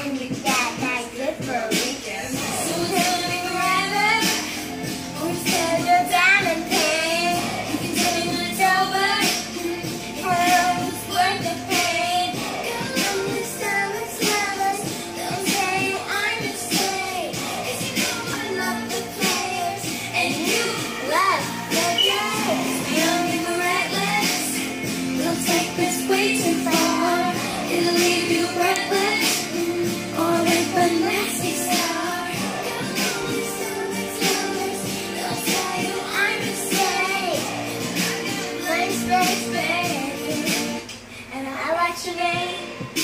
and you got that good for a weekend. So tell me forever, we said your diamond pain. You can tell me when it's over, how it's worth the pain. Come on, this time it's lovers, don't say I'm a mistake. 'Cause you know I love the players, and you love the games. Young and reckless, we'll take this way too far. It'll leave you breathless, or with a nasty scar. Come on, this time it's lovers, they'll tell you I'm a mistake. Thanks, baby, and I write your name.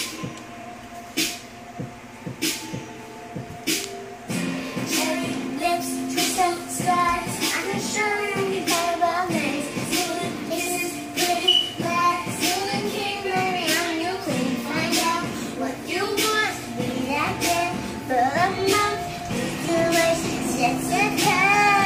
Cherry lips, twist out stars. I can show you terrible names. Stealing kisses, pretty lies. Stealing king, Mary, I'm your queen. Find out what you want. Be that girl for a month. Do it, Jessica.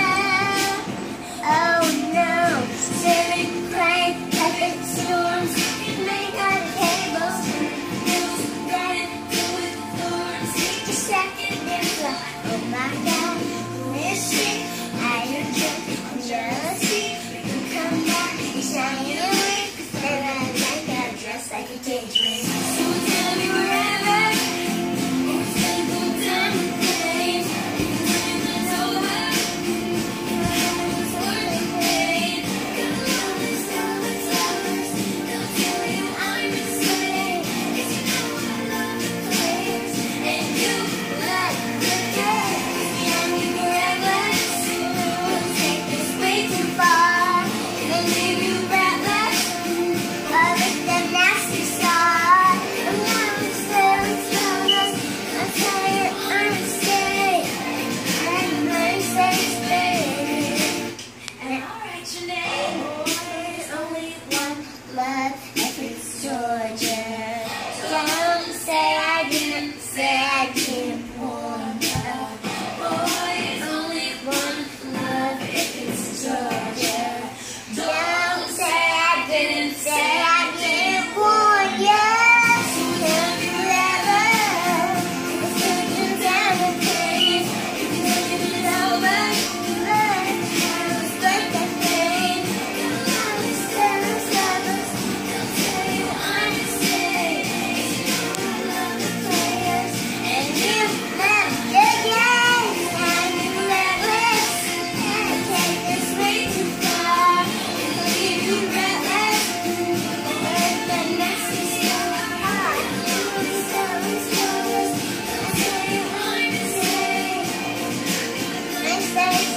Oh no, silly crane, perfect storms. Make out of cables. News, running through with thorns. Take a second, it's like, oh my God, who is she? I am jealousy. You come back, you shine your way. 'Cause then I like that dress like a daydream. So tell me wherever, or say go down the flames. You can tell me when it's over, how it's worth the pain. Come on, let's go, let's lovers. They'll tell you I'm a mistake. 'Cause you know I love the players, and you love the games. Young and reckless, we'll take this way too far. It'll leave you breathless, but with a nasty scar. And now it's there, it's lovers. I'll tell you I'm a mistake. I'm my mistakes, baby. And I'll write your name. There's only one love, if it's Georgia. Don't say I didn't, say I didn't warn you. Boy, there's only one love, if it's Georgia. Don't say I didn't, say I didn't warn you. So tell me forever, it's taking down the pain. You can tell me when it's over, learn how it's worth the pain. Come on, let's tell us lovers, they'll tell you I'm a mistake. 'Cause you know I love the players, and you love the games. I'm reckless, and take this way too far. It'll leave you breathless, with a nasty scar. Let's tell us lovers, they'll tell you I'm a mistake. Let's say